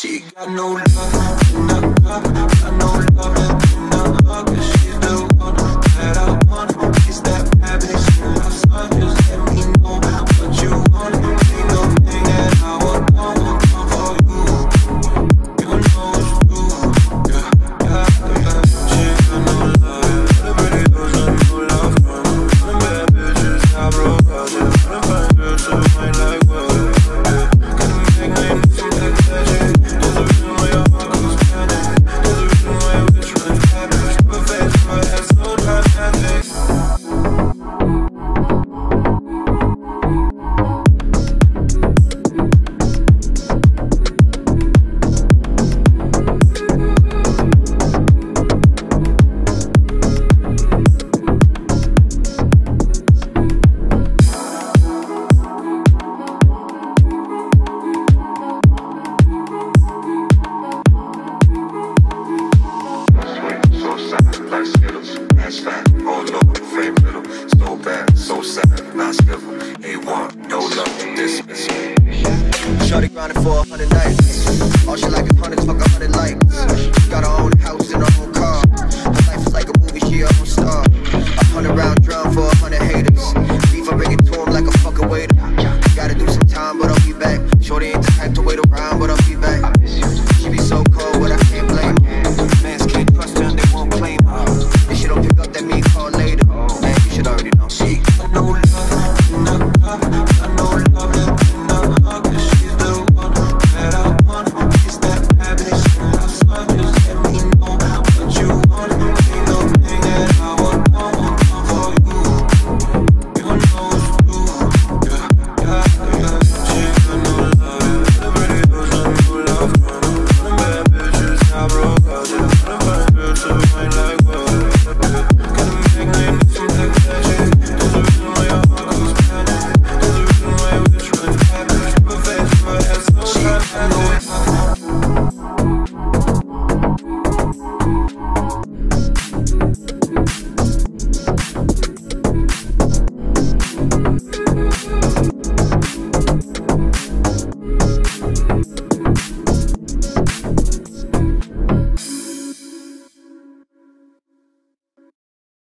She got no love in the cup, got no love in the hug. She's the one that I want. Is that bad bitch in my son? Just let me know what you want. Ain't no thing that I would want for you. You know it's true. Yeah, yeah, yeah. She got no love. The pretty girls got no love. The bad bitches I broke out. The fine girls who might like well. Shorty grinding for 100 nights. All she like is hundreds, fuck